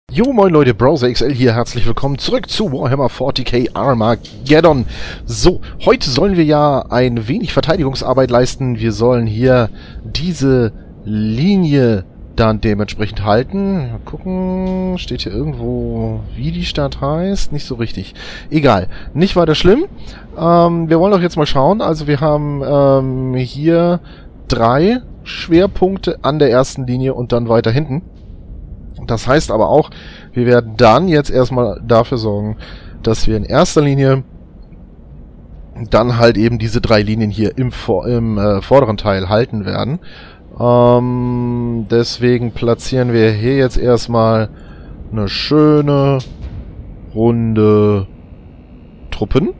Jo, moin Leute, Browser XL hier, herzlich willkommen zurück zu Warhammer 40k Armageddon. So, heute sollen wir ja ein wenig Verteidigungsarbeit leisten. Wir sollen hier diese Linie dann dementsprechend halten. Mal gucken, steht hier irgendwo, wie die Stadt heißt? Nicht so richtig. Egal, nicht weiter schlimm. Wir wollen doch jetzt mal schauen. Also wir haben hier 3 Schwerpunkte an der ersten Linie und dann weiter hinten. Das heißt aber auch, wir werden dann jetzt erstmal dafür sorgen, dass wir in erster Linie dann halt eben diese 3 Linien hier im vorderen Teil halten werden. Deswegen platzieren wir hier jetzt erstmal eine schöne runde Truppen.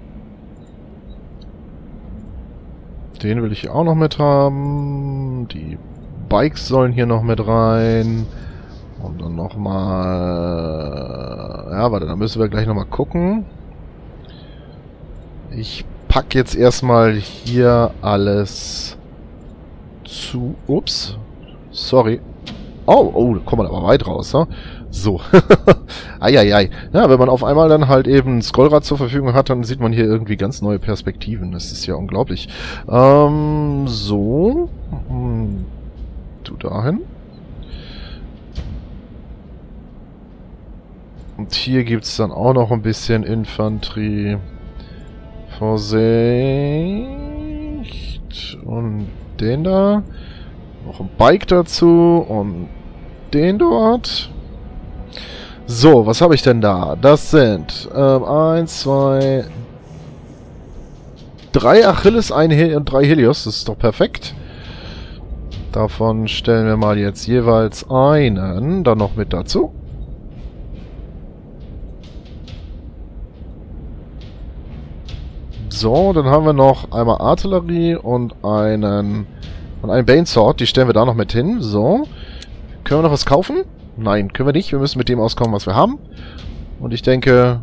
Den will ich hier auch noch mit haben. Die Bikes sollen hier noch mit rein. Und dann nochmal... Ja, warte, da müssen wir gleich nochmal gucken. Ich packe jetzt erstmal hier alles zu... Ups. Sorry. Oh, da kommt man aber weit raus, ne? So. Eieiei. Ja, wenn man auf einmal dann halt eben ein Scrollrad zur Verfügung hat, dann sieht man hier irgendwie ganz neue Perspektiven. Das ist ja unglaublich. So. Du dahin. Und hier gibt es dann auch noch ein bisschen Infanterie. Vorsicht. Und den da. Noch ein Bike dazu. Und den dort. So, was habe ich denn da? Das sind 1, 2, 3 Achilles, und 3 Helios. Das ist doch perfekt. Davon stellen wir mal jetzt jeweils einen dann noch mit dazu. So, dann haben wir noch einmal Artillerie und einen Bane Sword. Die stellen wir da noch mit hin. So. Können wir noch was kaufen? Nein, können wir nicht. Wir müssen mit dem auskommen, was wir haben. Und ich denke,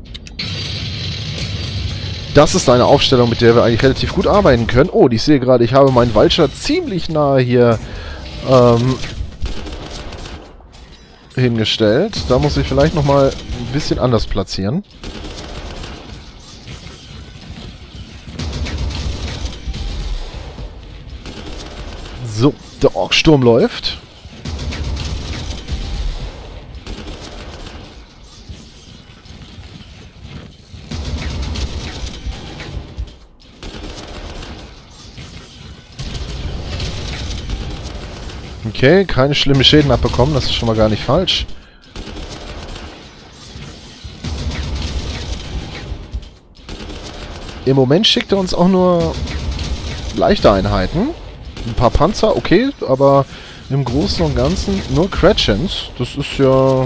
das ist eine Aufstellung, mit der wir eigentlich relativ gut arbeiten können. Oh, ich sehe gerade, ich habe meinen Vulture ziemlich nahe hier hingestellt. Da muss ich vielleicht nochmal ein bisschen anders platzieren. So, der Orksturm läuft. Okay, keine schlimmen Schäden abbekommen, das ist schon mal gar nicht falsch. Im Moment schickt er uns auch nur leichte Einheiten. Ein paar Panzer, okay, aber im Großen und Ganzen nur Cretchens. Das ist ja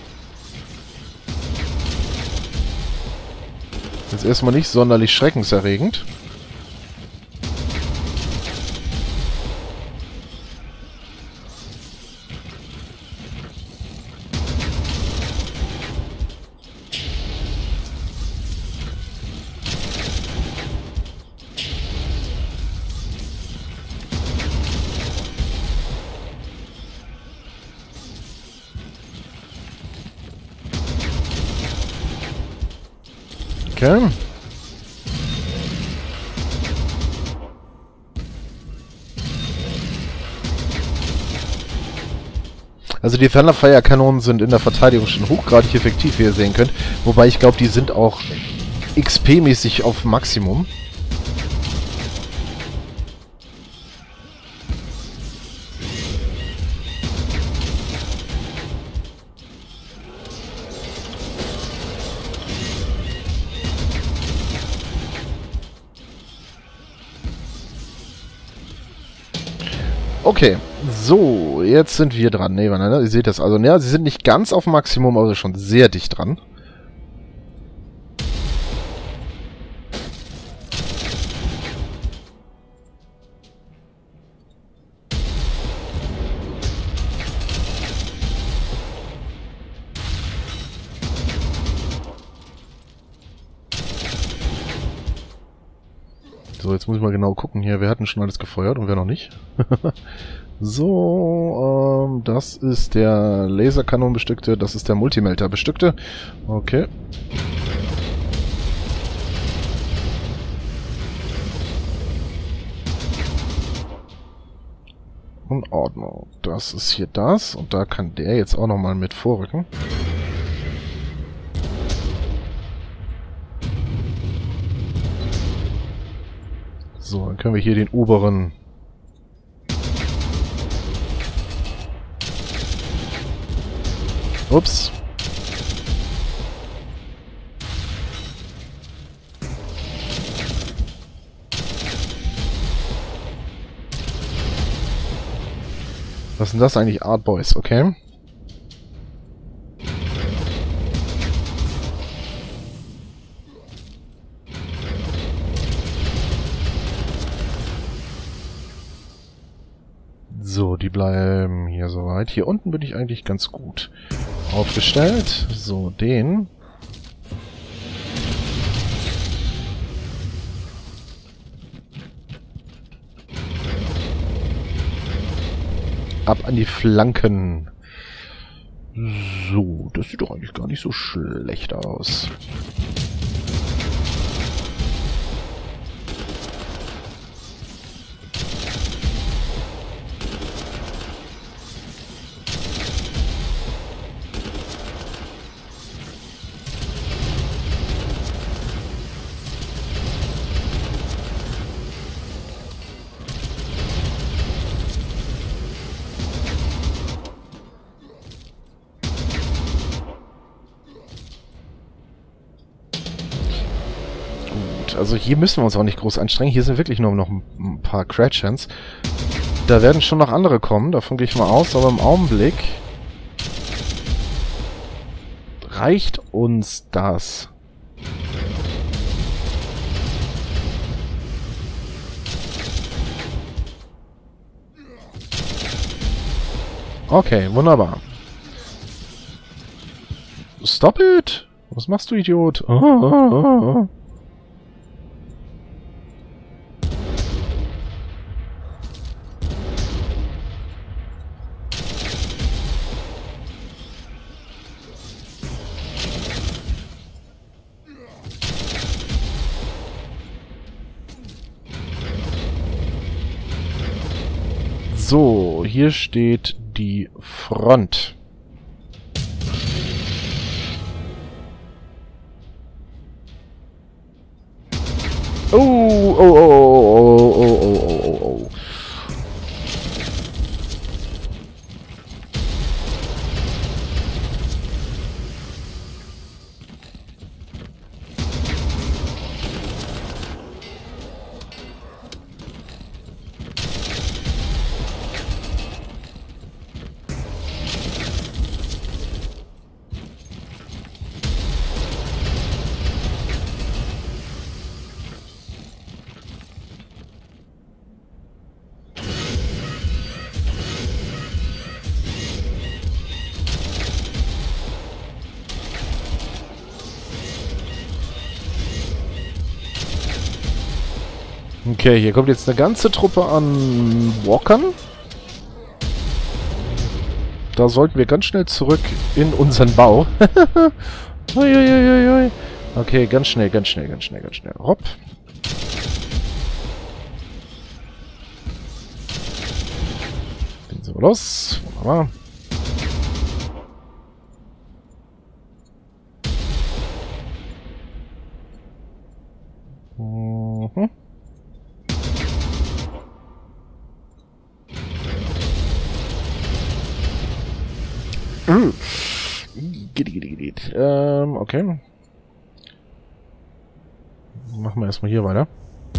jetzt erstmal nicht sonderlich schreckenserregend. Okay. Also die Thunderfire-Kanonen sind in der Verteidigung schon hochgradig effektiv, wie ihr sehen könnt. Wobei ich glaube, die sind auch XP-mäßig auf Maximum. Okay, so, jetzt sind wir dran. Ne, ihr seht das also. Ja, sie sind nicht ganz auf Maximum, aber schon sehr dicht dran. So, jetzt muss ich mal genau gucken hier. Wer hat denn schon alles gefeuert und wer noch nicht? So, das ist der Laserkanon bestückte, das ist der Multimelter bestückte. Okay. In Ordnung. Das ist hier das. Und da kann der jetzt auch nochmal mit vorrücken. So, dann können wir hier den oberen... Ups. Was sind das eigentlich? Art Boys, okay. So, die bleiben hier soweit. Hier unten bin ich eigentlich ganz gut aufgestellt. So, den. Ab an die Flanken. So, das sieht doch eigentlich gar nicht so schlecht aus. Also hier müssen wir uns auch nicht groß anstrengen. Hier sind wirklich nur noch ein paar Cratchens. Da werden schon noch andere kommen, davon gehe ich mal aus. Aber im Augenblick reicht uns das. Okay, wunderbar. Stop it! Was machst du, Idiot? Oh. So, hier steht die Front. Oh, oh, oh, oh, oh, oh, oh, oh, oh. Okay, hier kommt jetzt eine ganze Truppe an Walkern. Da sollten wir ganz schnell zurück in unseren Bau. Okay, ganz schnell. Hopp. Gehen Sie mal los. Wunderbar. Mhm. Okay. Machen wir erstmal hier weiter.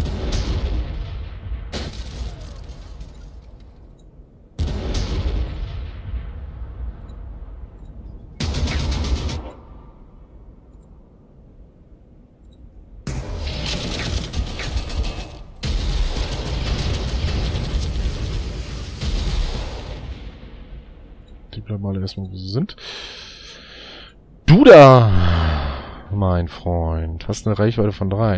Die bleiben alle erstmal, wo sie sind. Du da, mein Freund, hast eine Reichweite von 3.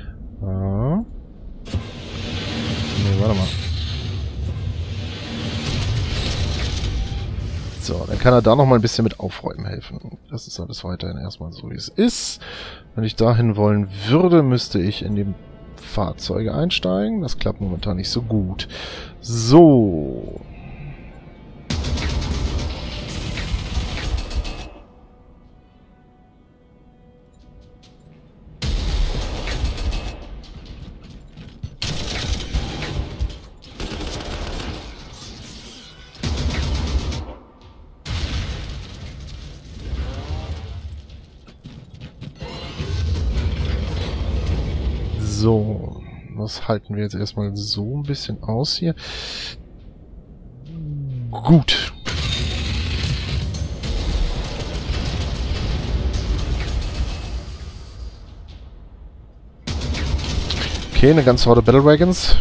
Nee, warte mal. So, dann kann er da nochmal ein bisschen mit aufräumen helfen. Das ist alles weiterhin erstmal so, wie es ist. Wenn ich dahin wollen würde, müsste ich in die Fahrzeuge einsteigen. Das klappt momentan nicht so gut. So. So, das halten wir jetzt erstmal so ein bisschen aus hier. Gut. Okay, eine ganze Horde Battle Wagons.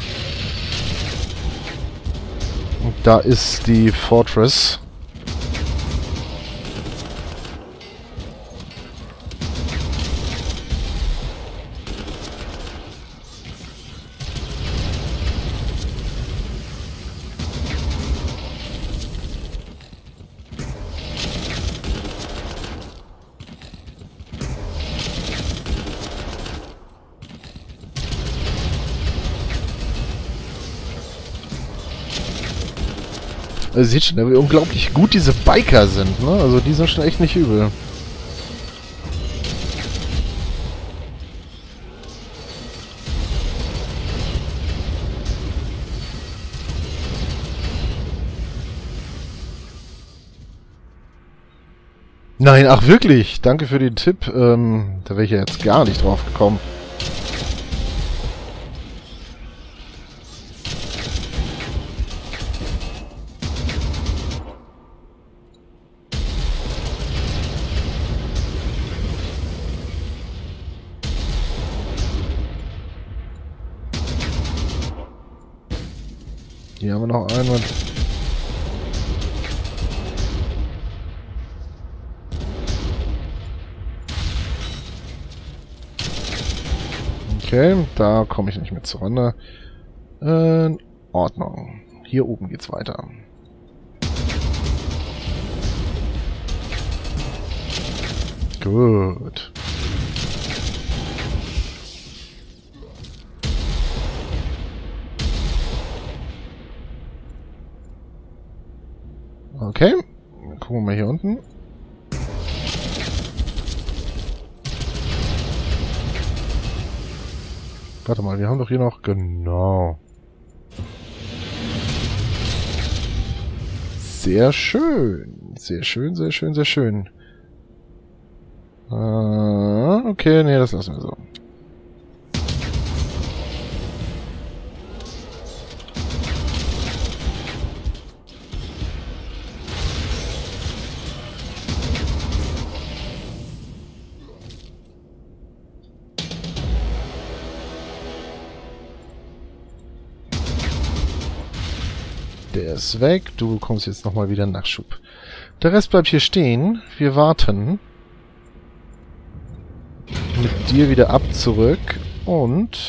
Und da ist die Fortress. Ihr seht schon, wie unglaublich gut diese Biker sind, ne? Also die sind schon echt nicht übel. Nein, ach wirklich? Danke für den Tipp. Da wäre ich ja jetzt gar nicht drauf gekommen. Hier haben wir noch einen. Okay, da komme ich nicht mehr zurande. In Ordnung. Hier oben geht's weiter. Gut. Okay, gucken wir mal hier unten. Warte mal, wir haben doch hier noch... Genau. Sehr schön. Sehr schön, sehr schön, sehr schön. Okay, nee, das lassen wir so. Der ist weg. Du bekommst jetzt nochmal wieder Nachschub. Der Rest bleibt hier stehen. Wir warten. Mit dir wieder ab zurück. Und...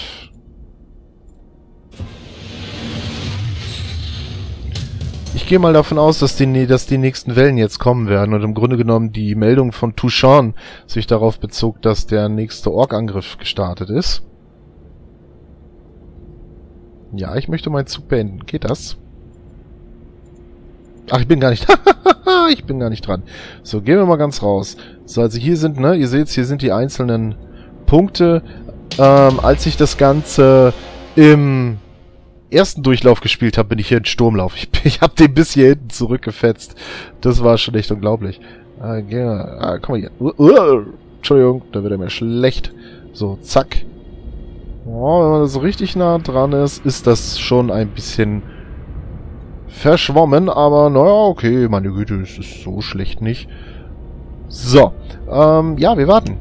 ich gehe mal davon aus, dass die nächsten Wellen jetzt kommen werden. Und im Grunde genommen die Meldung von Touchon sich darauf bezog, dass der nächste Ork-Angriff gestartet ist. Ja, ich möchte meinen Zug beenden. Geht das? Ach, ich bin gar nicht... ich bin gar nicht dran. So, gehen wir mal ganz raus. So, also hier sind, ne, ihr seht, hier sind die einzelnen Punkte. Als ich das Ganze im ersten Durchlauf gespielt habe, bin ich hier in Sturmlauf. Ich habe den bis hier hinten zurückgefetzt. Das war schon echt unglaublich. Komm mal hier. Entschuldigung, da wird er mir schlecht. So, zack. Oh, wenn man so richtig nah dran ist, ist das schon ein bisschen... verschwommen, aber naja, okay, meine Güte, es ist so schlecht nicht. So, ja, wir warten.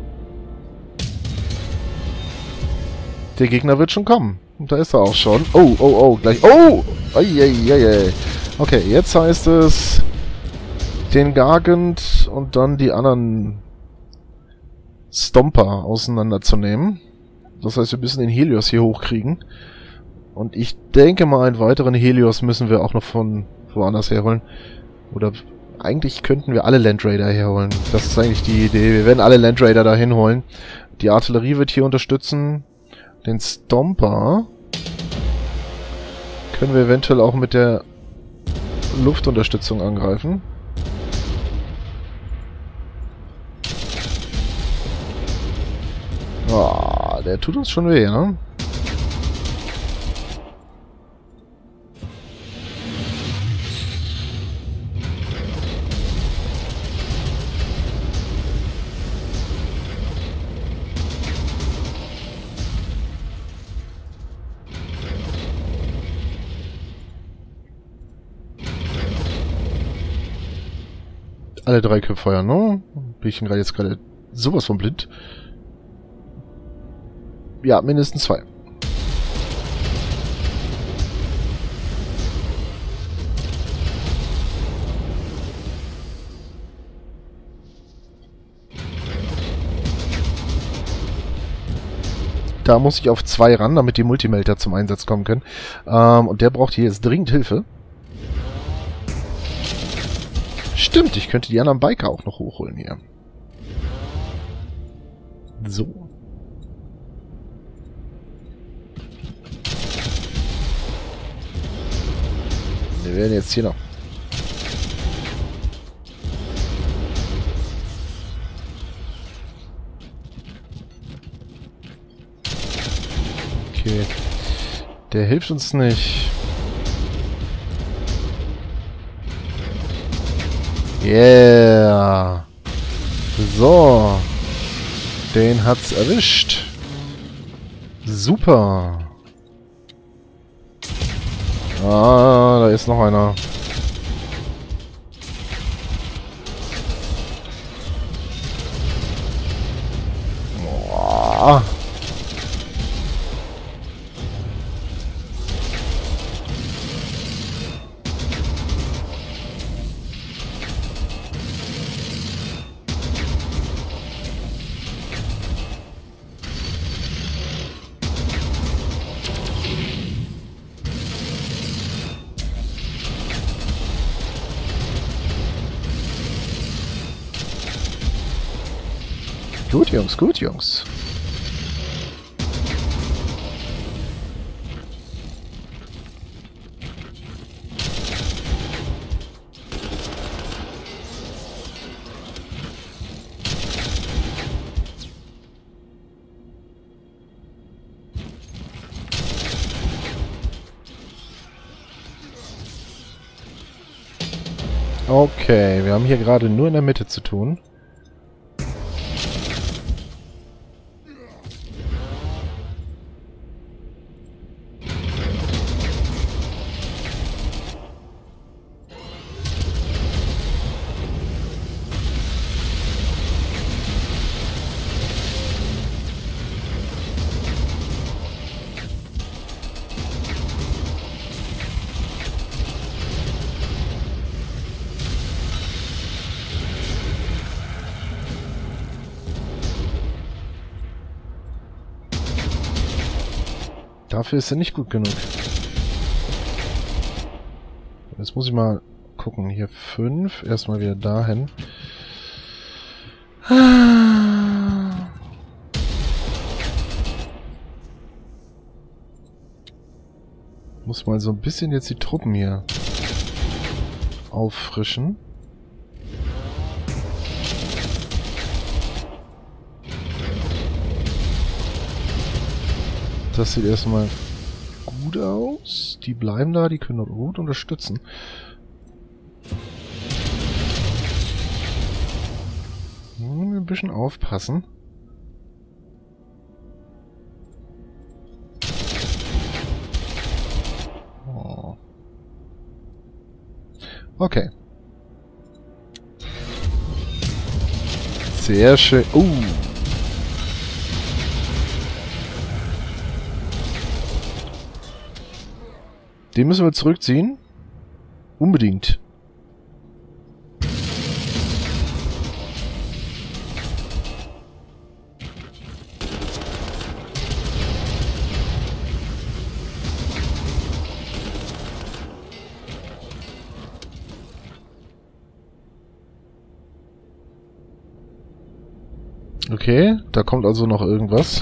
Der Gegner wird schon kommen. Und da ist er auch schon. Oh, oh, oh, gleich. Oh! Eieiei. Okay, jetzt heißt es, den Gargant und dann die anderen Stomper auseinanderzunehmen. Das heißt, wir müssen den Helios hier hochkriegen. Und ich denke mal, einen weiteren Helios müssen wir auch noch von woanders herholen. Oder Eigentlich könnten wir alle Land Raider herholen. Das ist eigentlich die Idee. Wir werden alle Land Raider da hinholen. Die Artillerie wird hier unterstützen. Den Stomper können wir eventuell auch mit der Luftunterstützung angreifen. Oh, der tut uns schon weh, ne? Alle 3 Köpfe feuern, ne? Bin ich jetzt gerade sowas von blind? Ja, mindestens 2. Da muss ich auf 2 ran, damit die Multimelter zum Einsatz kommen können. Und der braucht hier jetzt dringend Hilfe. Stimmt, ich könnte die anderen Biker auch noch hochholen hier. So. Wir werden jetzt hier noch... Okay. Der hilft uns nicht. Yeah. So. Den hat's erwischt. Super. Ah, da ist noch einer. Boah. Gut, Jungs, gut, Jungs. Okay, wir haben hier gerade nur in der Mitte zu tun. Dafür ist er nicht gut genug. Jetzt muss ich mal gucken. Hier 5. Erstmal wieder dahin. Muss mal so ein bisschen jetzt die Truppen hier auffrischen. Das sieht erstmal gut aus. Die bleiben da, die können gut unterstützen. Ein bisschen aufpassen. Oh. Okay. Sehr schön. Den müssen wir zurückziehen. Unbedingt. Okay, da kommt also noch irgendwas.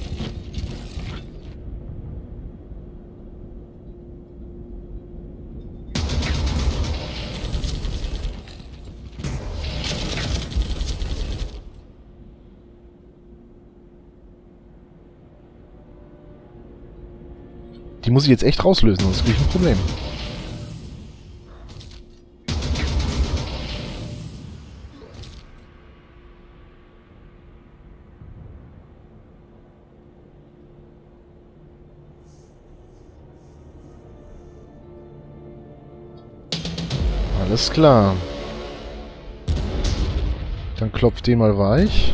Die muss ich jetzt echt rauslösen, sonst kriege ich ein Problem. Alles klar. Dann klopft den mal weich.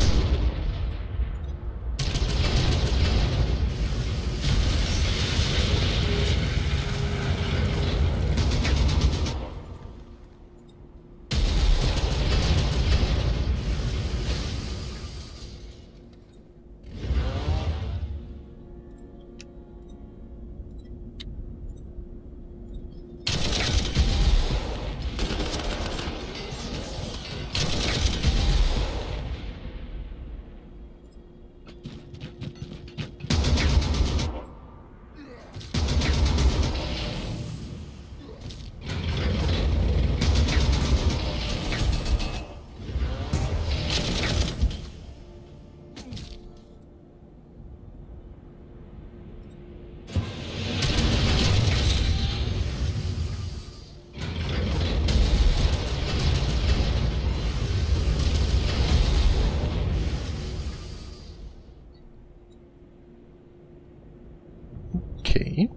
Okay.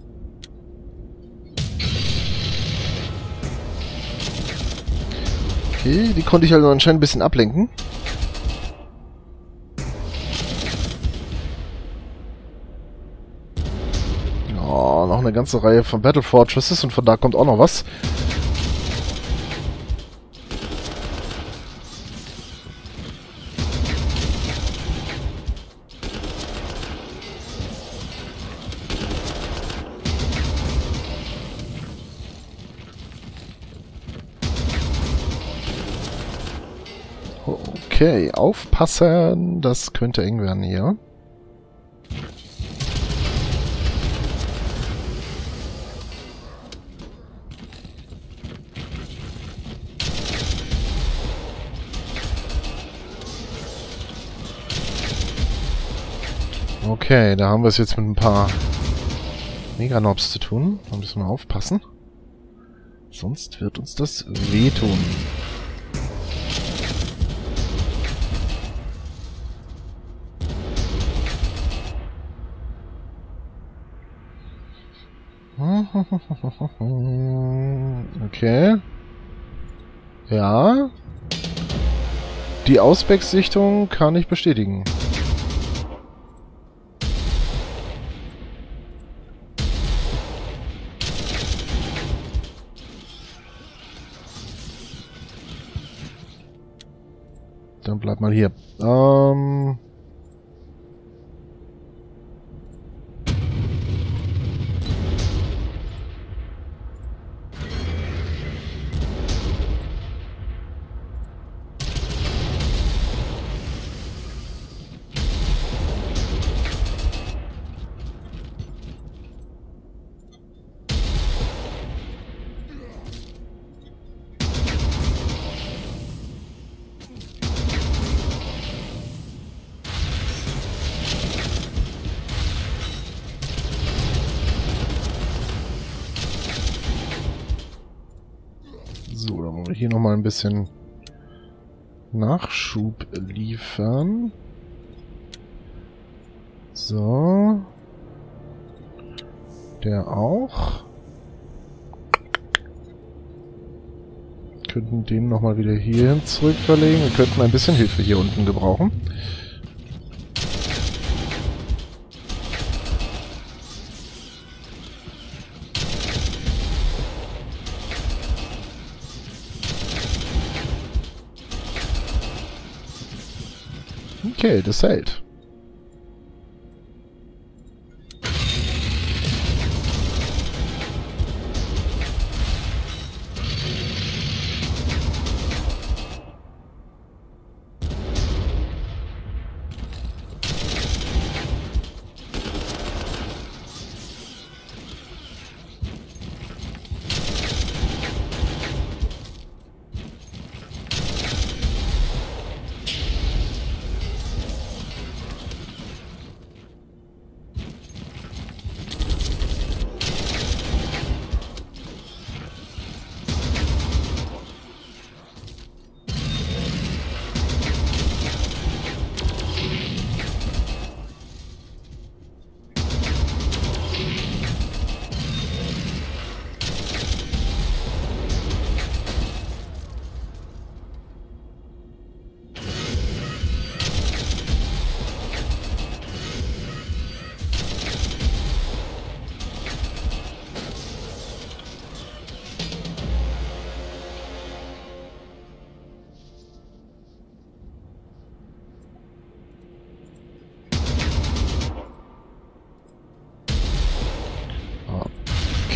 Okay, die konnte ich also anscheinend ein bisschen ablenken. Oh, noch eine ganze Reihe von Battle Fortresses und von da kommt auch noch was. Okay, aufpassen, das könnte eng werden hier. Okay, da haben wir es jetzt mit ein paar Meganobs zu tun. Da müssen wir aufpassen. Sonst wird uns das wehtun. Okay. Ja. Die Auswechssichtung kann ich bestätigen. Dann bleib mal hier. So, dann wollen wir hier nochmal ein bisschen Nachschub liefern. So. Der auch. Wir könnten den nochmal wieder hierhin zurück verlegen. Wir könnten ein bisschen Hilfe hier unten gebrauchen. Okay, das hält.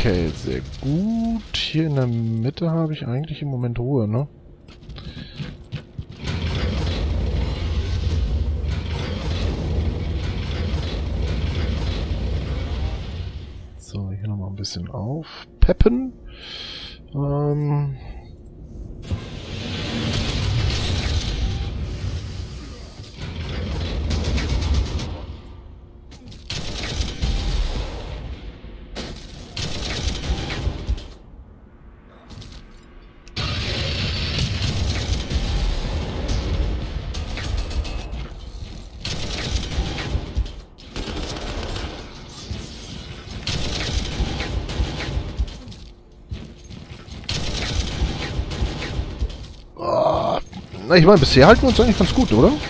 Okay, sehr gut. Hier in der Mitte habe ich eigentlich im Moment Ruhe, ne? So, hier nochmal ein bisschen aufpeppen. Na, ich meine, bisher halten wir uns eigentlich ganz gut, oder?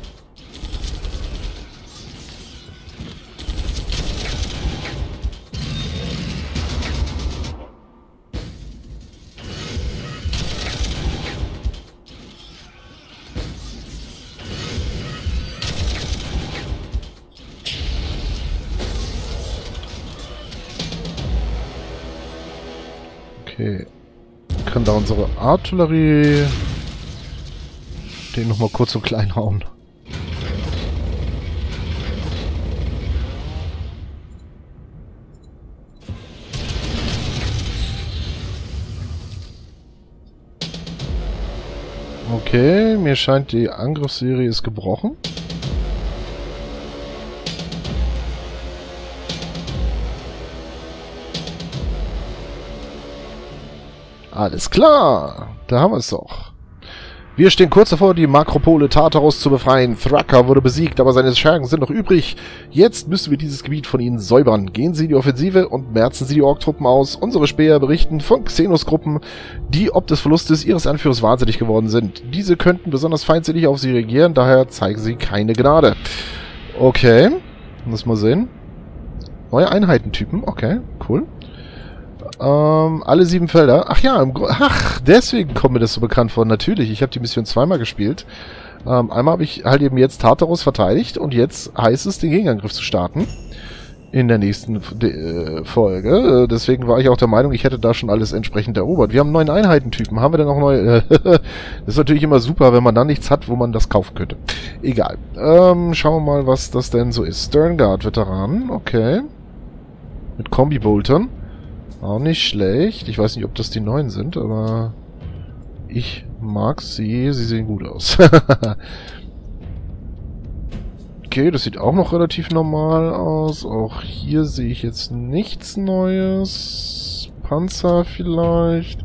Okay. Kann da unsere Artillerie den nochmal kurz und klein hauen. Okay, mir scheint die Angriffsserie ist gebrochen. Alles klar, da haben wir es doch. Wir stehen kurz davor, die Makropole Tartaros zu befreien. Thraka wurde besiegt, aber seine Schergen sind noch übrig. Jetzt müssen wir dieses Gebiet von ihnen säubern. Gehen Sie in die Offensive und merzen Sie die Ork-Truppen aus. Unsere Späher berichten von Xenos-Gruppen, die ob des Verlustes ihres Anführers wahnsinnig geworden sind. Diese könnten besonders feindsinnig auf sie reagieren, daher zeigen sie keine Gnade. Okay, muss mal sehen. Neue Einheitentypen, okay, cool. Alle 7 Felder. Ach ja, deswegen kommt mir das so bekannt vor. Natürlich, ich habe die Mission zweimal gespielt. Einmal habe ich halt eben jetzt Tartaros verteidigt und jetzt heißt es, den Gegenangriff zu starten. In der nächsten Folge. Deswegen war ich auch der Meinung, ich hätte da schon alles entsprechend erobert. Wir haben 9 Einheitentypen. Haben wir denn auch neue? Das ist natürlich immer super, wenn man da nichts hat, wo man das kaufen könnte. Egal. Schauen wir mal, was das denn so ist. Sternguard-Veteranen. Okay. Mit Kombi-Boltern. Auch nicht schlecht. Ich weiß nicht, ob das die neuen sind, aber ich mag sie. Sie sehen gut aus. Okay, das sieht auch noch relativ normal aus. Auch hier sehe ich jetzt nichts Neues. Panzer vielleicht.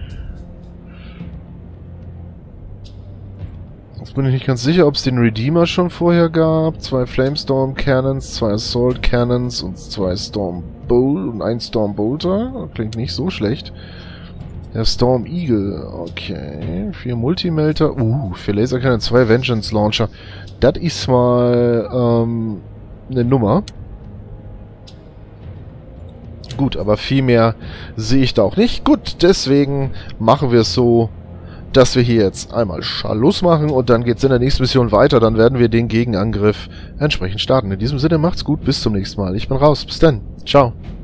Jetzt bin ich nicht ganz sicher, ob es den Redeemer schon vorher gab. 2 Flamestorm Cannons, 2 Assault Cannons und 2 Storm Bowl und 1 Storm Bolter. Klingt nicht so schlecht. Der Storm Eagle, okay. 4 Multimelter. Für Lasercannon 2 Vengeance Launcher. Das ist mal eine Nummer. Gut, aber viel mehr sehe ich da auch nicht. Gut, deswegen machen wir es so, dass wir hier jetzt einmal Schluss machen und dann geht es in der nächsten Mission weiter. Dann werden wir den Gegenangriff entsprechend starten. In diesem Sinne, macht's gut, bis zum nächsten Mal. Ich bin raus. Bis dann. Ciao.